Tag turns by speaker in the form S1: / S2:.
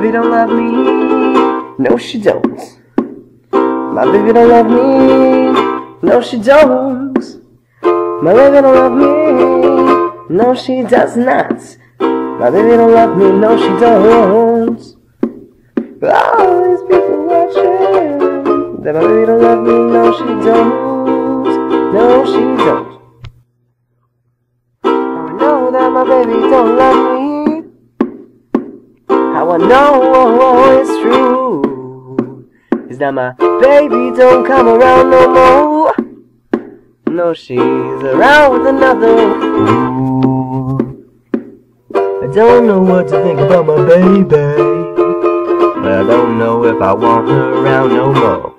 S1: baby don't love me. No, she don't. My baby don't love me. No, she don't. My baby don't love me. No, she does not. My baby don't love me. No, she don't. All these people watching that my baby don't love me. No, she don't. No, she don't. How I know that my baby don't love me. How I know it's true is that my baby don't come around no more. No, she's around with another. Ooh. I don't know what to think about my baby, but I don't know if I want her around no more.